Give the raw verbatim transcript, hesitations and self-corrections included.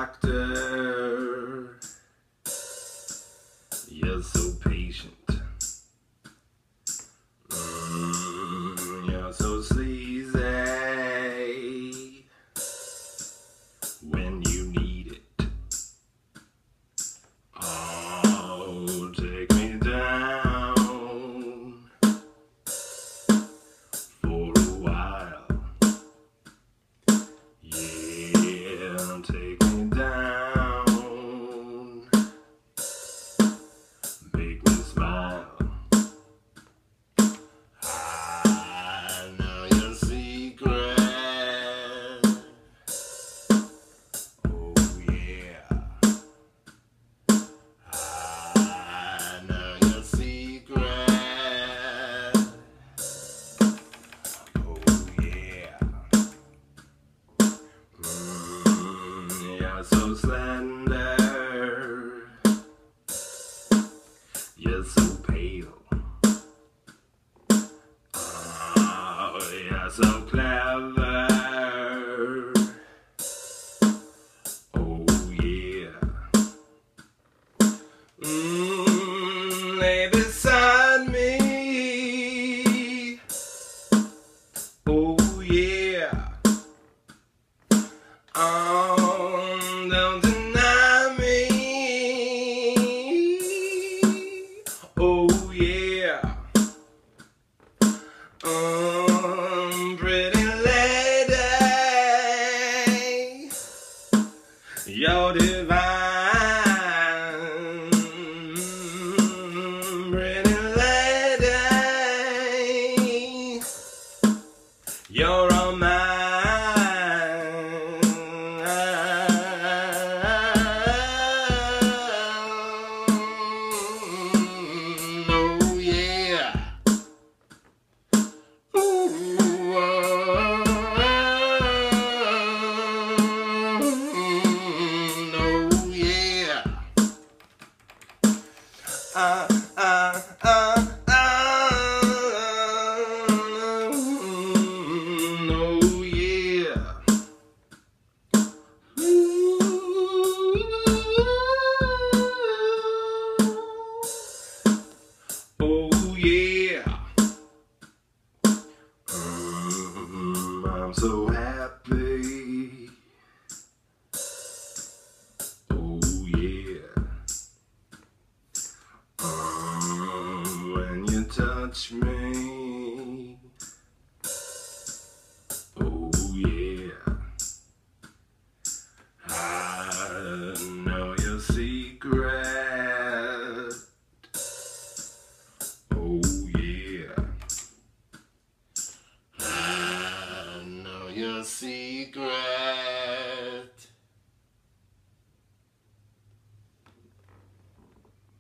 doctor. You're so patient. Mm, you're so sleazy when you need it. Oh, take me down for a while. Yeah, take me down. Make me smile. I know your secret. Oh yeah. I know your secret. Oh yeah. Mm, you're so slender. You're so pale. Oh, you're so clever. Oh yeah. Mm, lay beside me. Oh yeah. Oh, don't deny me. Oh yeah. Um, pretty lady, you're divine. Pretty lady, you're all mine. Oh yeah. Uh, uh, uh, uh, oh yeah. Oh yeah. Mm, I'm so happy. Oh yeah. Um, when you touch me. Oh yeah. I know your secret.